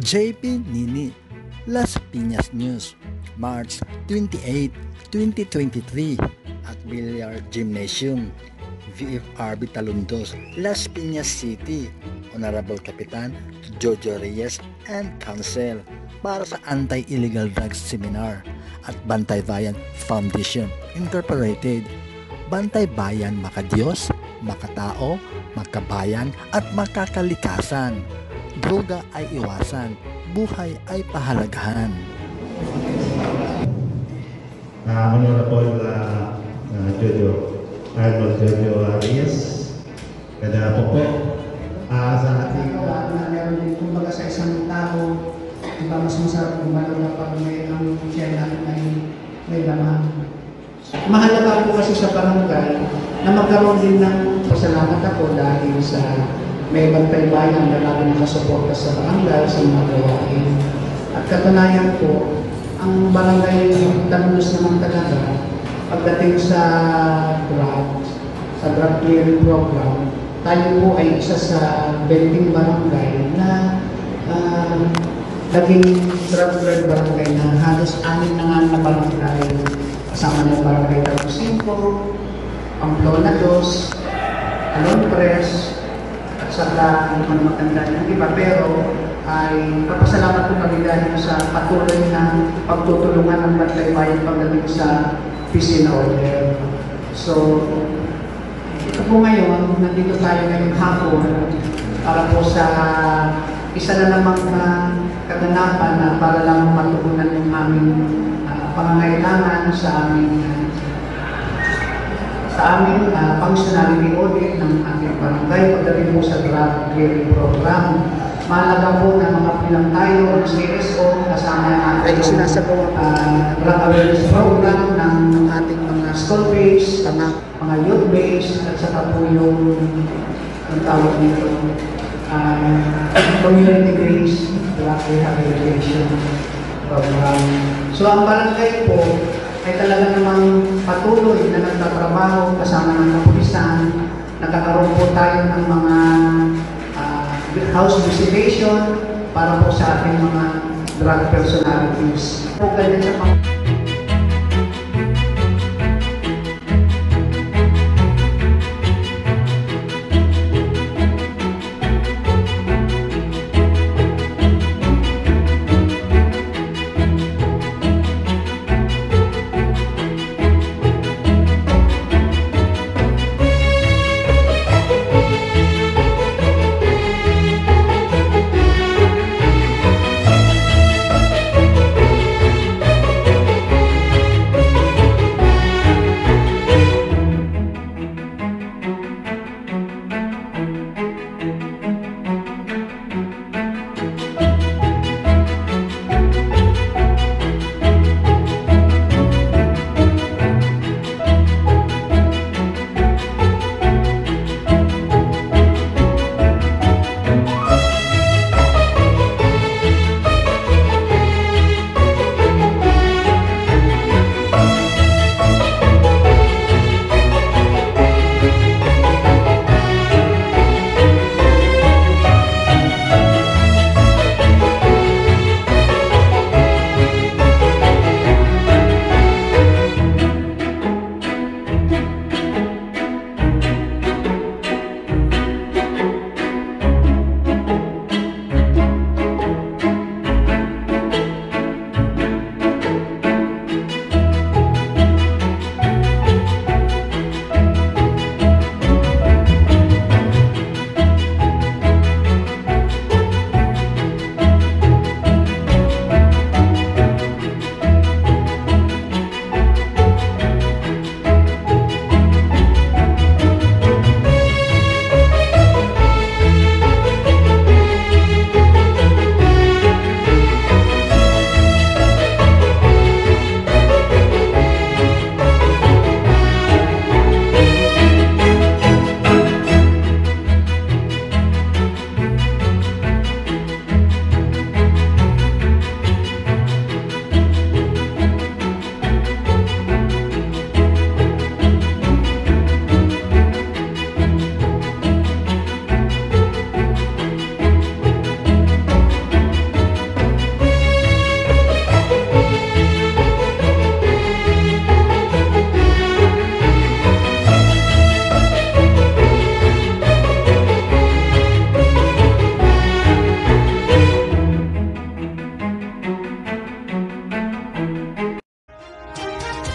JP Nini, Las Piñas News, March 28, 2023 at Villar Gymnasium, VFRB Talundos, Las Piñas City, Honorable Kapitan Jojo Reyes and Council para sa Anti-Illegal Drugs Seminar at Bantay Bayan Foundation Incorporated. Bantay Bayan, makadiyos, makatao, makabayan at makakalikasan. Droga ay iwasan, buhay ay pahalagahan. Honorable Arnold Jojo Reyes, kada po sa ating meron din kumbaga sa isang tao, diba mas masarap gumalaw na pag may ang siya natin may laman. Mahalaga po kasi sa barangay na magkaroon din ng pasalamat ako dahil sa may Bantay Bayan na lagi nakasuporta sa barangay sa mga gawain. At katunayan po, ang barangay Talundos naman talaga pagdating sa drug clearing program, tayo po ay isa sa 20 barangay na naging drug-cleared barangay na halos 6 na nga na barangay. Kasama ng barangay Talundos 5, Pamplona 2, Alon Press, at saka ang matanda ng iba. Pero ay papasalamat po kami dahil sa patuloy na pagtutulungan ng Bantay Bayan pagdating sa peace and order. So, ito po ngayon, nandito tayo ngayong hapon para po sa isa na namang kaganapan na para lang matugunan yung aming pangangailangan sa aming functionality audit ng ating barangay pagdating po sa drug clearing program. Mahalaga po na makapilang tayo ang CSO kasama ang ating drug awareness program ng ating mga school base, mga youth base, at saka po yung tawag nito community based drug rehabilitation program. So ang barangay po ay talaga namang patuloy na nagtatrabaho kasama ng kapulisan. Nagkakaroon po tayo ng mga house visitation para po sa ating mga drug personalities. Po ganyan sa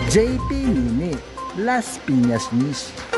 JP Nini, Las Piñas News.